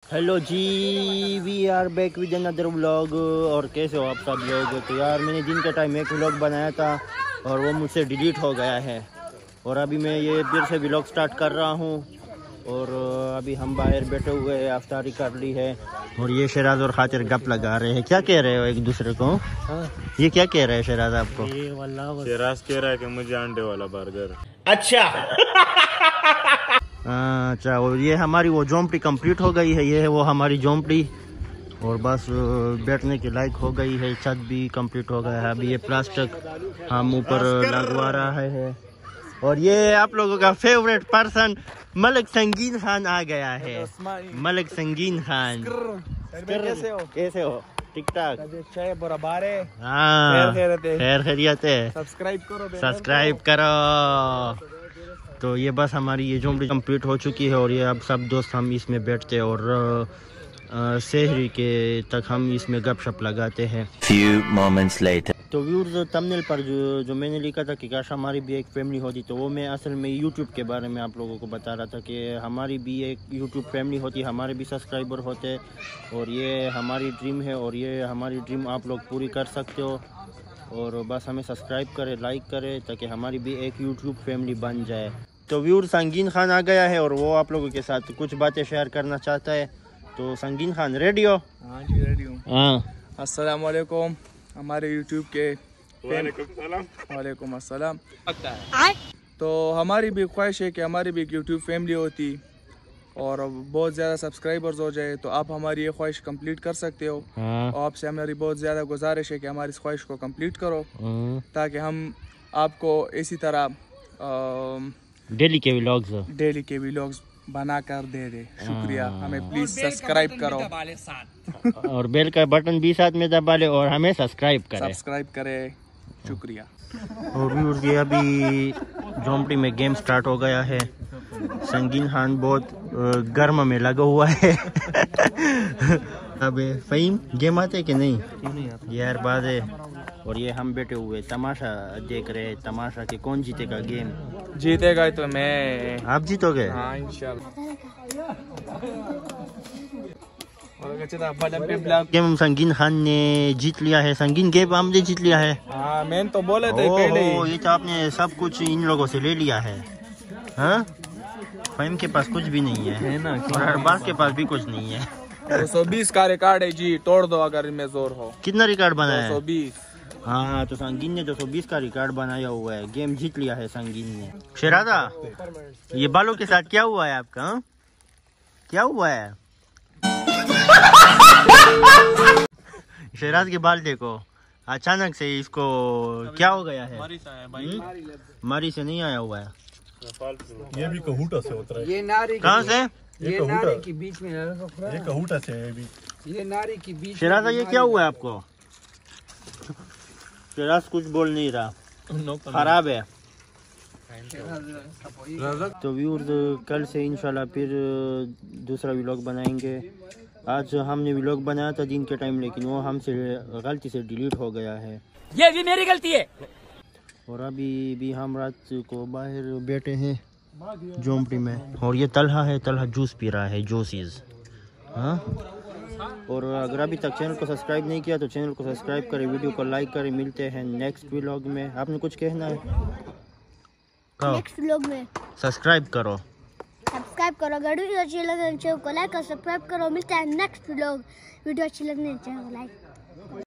Hello जी, we are back with another vlog. और कैसे हो आप सब लोग? तो यार मैंने दिन के टाइम एक व्लॉग बनाया था और वो मुझसे डिलीट हो गया है और अभी मैं ये फिर से व्लॉग स्टार्ट कर रहा हूँ। और अभी हम बाहर बैठे हुए हैं, अफ्तारी कर ली है और ये शराज और खातिर गप लगा रहे हैं। क्या कह रहे हो एक दूसरे को? ये क्या कह रहे हैं शराज आपको? शराज कह रहा है कि मुझे अंडे वाला बर्गर। अच्छा अच्छा, और ये हमारी वो झोंपड़ी कंप्लीट हो गई है। ये है वो हमारी झोंपड़ी और बस बैठने के लायक हो गई है। छत भी कंप्लीट हो गया है। अभी ये प्लास्टिक हम ऊपर लगवा रहा है। और ये आप लोगों का फेवरेट पर्सन मलिक संगीन खान आ गया है। मलिक संगीन खान, कैसे हो? ठीक ठाक, हाँ, खैर खैरियत है। सब्सक्राइब करो। तो ये बस हमारी ये झोंपड़ी कंप्लीट हो चुकी है और ये अब सब दोस्त हम इसमें बैठते हैं और शहरी के तक हम इसमें गपशप लगाते हैं। Few moments later. तो व्यूअर्स, थंबनेल पर जो मैंने लिखा था कि काश हमारी भी एक फैमिली होती, तो वो मैं असल में यूट्यूब के बारे में आप लोगों को बता रहा था कि हमारी भी एक यूट्यूब फैमिली होती, हमारे भी सब्सक्राइबर होते और ये हमारी ड्रीम है और ये हमारी ड्रीम आप लोग पूरी कर सकते हो। और बस हमें सब्सक्राइब करें, लाइक करें ताकि हमारी भी एक यूट्यूब फैमिली बन जाए। तो व्यूअर्स, संगीन खान आ गया है और वो आप लोगों के साथ कुछ बातें शेयर करना चाहता है। तो संगीन खान, रेडी हो? हाँ जी, रेडी हूँ। हाँ, अस्सलाम वालेकुम हमारे यूट्यूब के। वालेकुम अस्सलाम। तो हमारी भी ख्वाहिश है कि हमारी भी एक यूट्यूब फैमिली होती और बहुत ज़्यादा सब्सक्राइबर्स हो जाए, तो आप हमारी ये ख्वाहिश कंप्लीट कर सकते हो। हाँ, और आपसे हमारी बहुत ज़्यादा गुजारिश है कि हमारी इस ख्वाहिश को कंप्लीट करो ताकि हम आपको इसी तरह डेली के व्लॉग्स बना कर दे दे। शुक्रिया। हमें प्लीज सब्सक्राइब करो और बेल का बटन भी साथ में दबा ले और हमें सब्सक्राइब करे। शुक्रिया। और व्यूअर्स, ये अभी झोंपड़ी में गेम स्टार्ट हो गया है। संगीन खान बहुत गर्म में लगा हुआ है। अब फहीम, गेम आते कि नहीं? यार बात है। और ये हम बैठे हुए तमाशा देख रहे हैं, तमाशा कि कौन जीतेगा गेम। जीतेगा तो मैं। आप जीतोगे? हाँ, इंशाल्लाह। गेम संगीन खान ने जीत लिया है। संगीन गेम हमने जीत लिया है। हाँ, मैं तो बोले थे पहले ही। ये तो आपने सब कुछ इन लोगों से ले लिया है। हाँ, फहीम के पास कुछ भी नहीं है ना, और अरबाज के पास भी कुछ नहीं है। 220 का रिकॉर्ड है जी, तोड़ दो अगर इनमें जोर हो। कितना रिकॉर्ड बनाया है? 220। हाँ, तो संगीन ने 220 का रिकॉर्ड बनाया हुआ है। गेम जीत लिया है संगीन ने। शरादा, ये बालों के साथ क्या हुआ है आपका? हाँ? क्या हुआ है? शराज के बाल देखो, अचानक से इसको क्या हो गया है? मारी से नहीं आया हुआ है। ये भी कहूटा से होता है। ये नारी कहाँ से? ये नारी के बीच में ये कहूटा से है भी। ये नारी के बीच। शराजा, ये क्या हुआ है आपको? शराज कुछ बोल नहीं रहा, खराब है। तो व्यूअर्स, कल से इंशाल्लाह फिर दूसरा व्लॉग बनाएंगे। आज हमने व्लॉग बनाया था दिन के टाइम, लेकिन वो हमसे गलती से डिलीट हो गया है। ये भी मेरी गलती है। और अभी भी हम रात को बाहर बैठे हैं झोंपड़ी में और ये तलहा है, तलहा जूस पी रहा है, जूसीज। हाँ, और अगर अभी तक चैनल को सब्सक्राइब नहीं किया तो चैनल को सब्सक्राइब करें, वीडियो को लाइक करें। मिलते हैं नेक्स्ट व्लॉग में। आपने कुछ कहना है? नेक्स्ट व्लॉग में सब्सक्राइब करो। अगर वीडियो अच्छी लगे चैनल को लाइक और सब्सक्राइब करो। मिलता है नेक्स्ट व्लॉग। वीडियो अच्छी लगने चैनल को लाइक